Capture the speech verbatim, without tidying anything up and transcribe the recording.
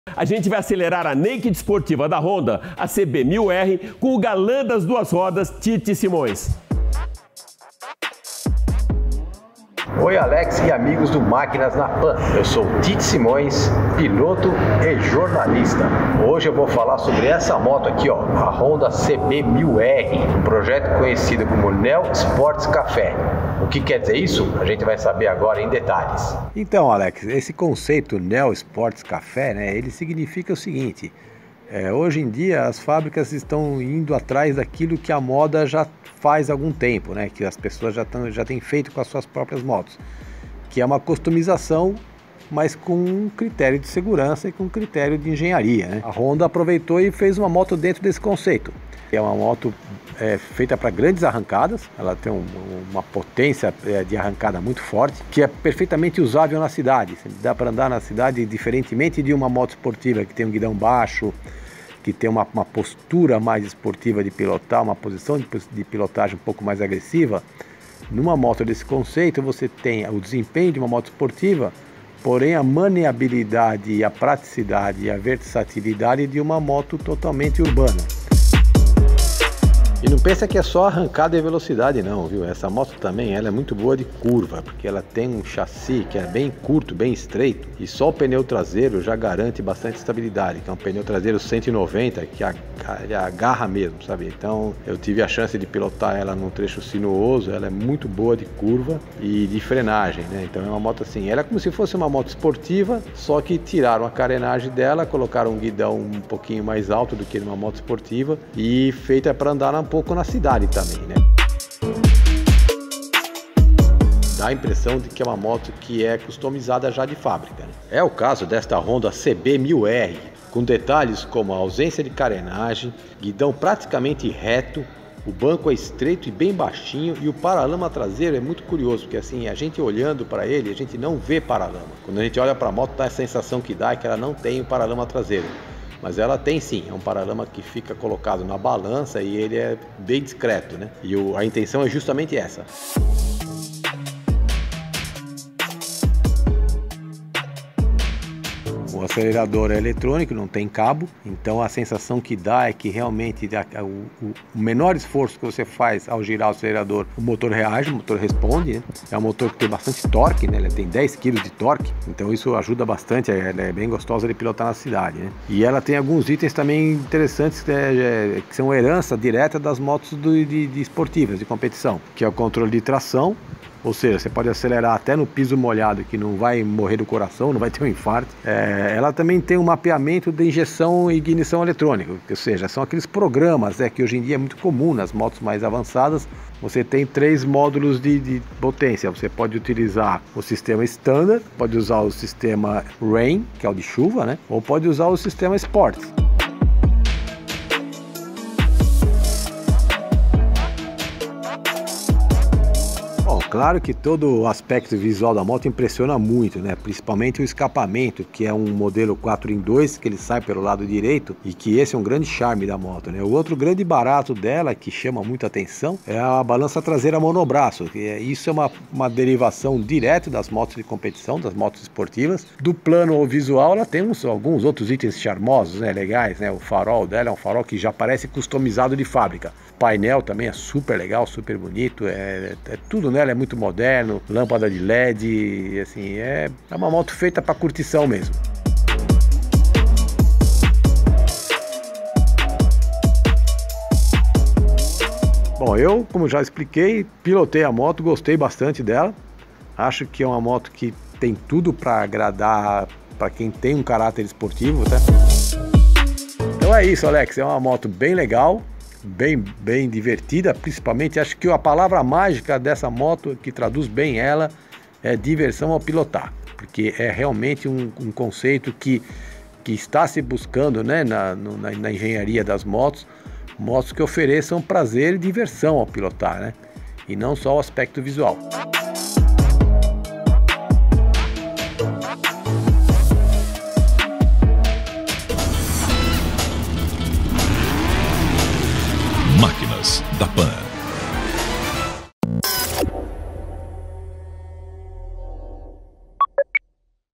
A gente vai acelerar a Naked esportiva da Honda, a C B mil R, com o galã das duas rodas, Tite Simões. Oi Alex e amigos do Máquinas na Pan, eu sou Tite Simões, piloto e jornalista. Hoje eu vou falar sobre essa moto aqui, ó, a Honda C B mil R, um projeto conhecido como Neo Sports Café. O que quer dizer isso? A gente vai saber agora em detalhes. Então Alex, esse conceito Neo Sports Café, né, ele significa o seguinte: é, hoje em dia as fábricas estão indo atrás daquilo que a moda já faz há algum tempo, né, que as pessoas já, tão, já têm feito com as suas próprias motos, que é uma customização, mas com um critério de segurança e com um critério de engenharia, né? A Honda aproveitou e fez uma moto dentro desse conceito. É uma moto é, feita para grandes arrancadas, ela tem um, uma potência é, de arrancada muito forte, que é perfeitamente usável na cidade. Dá para andar na cidade diferentemente de uma moto esportiva que tem um guidão baixo, que tem uma, uma postura mais esportiva de pilotar, uma posição de, de pilotagem um pouco mais agressiva. Numa moto desse conceito você tem o desempenho de uma moto esportiva, porém a maneabilidade, a praticidade e a versatilidade de uma moto totalmente urbana. E não pensa que é só arrancada e velocidade não, viu? Essa moto também ela é muito boa de curva, porque ela tem um chassi que é bem curto, bem estreito, e só o pneu traseiro já garante bastante estabilidade, que é um pneu traseiro cento e noventa, que agarra mesmo, sabe? Então eu tive a chance de pilotar ela num trecho sinuoso, ela é muito boa de curva e de frenagem, né? Então é uma moto assim, ela é como se fosse uma moto esportiva, só que tiraram a carenagem dela, colocaram um guidão um pouquinho mais alto do que numa moto esportiva e feita para andar na pouco na cidade também, né? Dá a impressão de que é uma moto que é customizada já de fábrica, né? É o caso desta Honda C B mil R, com detalhes como a ausência de carenagem, guidão praticamente reto, o banco é estreito e bem baixinho, e o paralama traseiro é muito curioso, porque assim, a gente olhando para ele, a gente não vê paralama. Quando a gente olha para a moto, dá a sensação que dá é que ela não tem o paralama traseiro. Mas ela tem sim, é um paralama que fica colocado na balança e ele é bem discreto, né? E o, a intenção é justamente essa. O acelerador é eletrônico, não tem cabo, então a sensação que dá é que realmente o, o, o menor esforço que você faz ao girar o acelerador, o motor reage, o motor responde, né? É um motor que tem bastante torque, né? Ele tem dez quilos de torque, então isso ajuda bastante, ela é bem gostosa de pilotar na cidade, né? E ela tem alguns itens também interessantes que, é, que são herança direta das motos do, de, de esportivas, de competição, que é o controle de tração. Ou seja, você pode acelerar até no piso molhado, que não vai morrer do coração, não vai ter um infarto. É, ela também tem um mapeamento de injeção e ignição eletrônica, ou seja, são aqueles programas é, que hoje em dia é muito comum nas motos mais avançadas. Você tem três módulos de, de potência. Você pode utilizar o sistema Standard, pode usar o sistema Rain, que é o de chuva, né? Ou pode usar o sistema Sport. Claro que todo o aspecto visual da moto impressiona muito, né? Principalmente o escapamento, que é um modelo quatro em dois, que ele sai pelo lado direito, e que esse é um grande charme da moto, né? O outro grande barato dela, que chama muita atenção, é a balança traseira monobraço. Isso é uma, uma derivação direta das motos de competição, das motos esportivas. Do plano visual, ela tem uns, alguns outros itens charmosos, né? Legais, né? O farol dela é um farol que já parece customizado de fábrica. O painel também é super legal, super bonito, é, é tudo nela é muito moderno, lâmpada de L E D, assim, é, é uma moto feita para curtição mesmo. Bom, eu, como já expliquei, pilotei a moto, gostei bastante dela. Acho que é uma moto que tem tudo para agradar para quem tem um caráter esportivo, tá? Então é isso, Alex, é uma moto bem legal. Bem, bem divertida, principalmente acho que a palavra mágica dessa moto que traduz bem ela é diversão ao pilotar, porque é realmente um, um conceito que, que está se buscando, né, na, na, na engenharia das motos, motos que ofereçam prazer e diversão ao pilotar, né, e não só o aspecto visual. Máquinas da Pan.